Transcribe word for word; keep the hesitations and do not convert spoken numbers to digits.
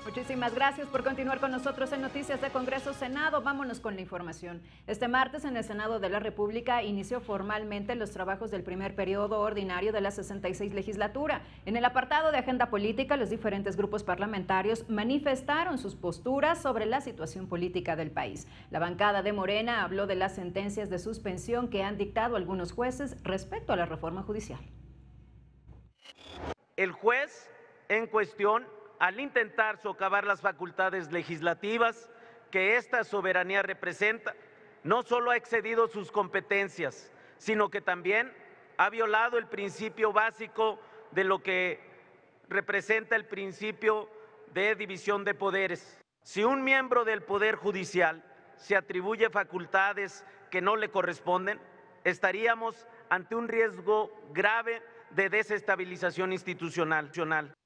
Muchísimas gracias por continuar con nosotros en Noticias de Congreso Senado. Vámonos con la información. Este martes en el Senado de la República inició formalmente los trabajos del primer periodo ordinario de la sesenta y seis legislatura. En el apartado de agenda política, los diferentes grupos parlamentarios manifestaron sus posturas sobre la situación política del país. La bancada de Morena habló de las sentencias de suspensión que han dictado algunos jueces respecto a la reforma judicial. El juez en cuestión, al intentar socavar las facultades legislativas que esta soberanía representa, no solo ha excedido sus competencias, sino que también ha violado el principio básico de lo que representa el principio de división de poderes. Si un miembro del Poder Judicial se atribuye facultades que no le corresponden, estaríamos ante un riesgo grave de desestabilización institucional.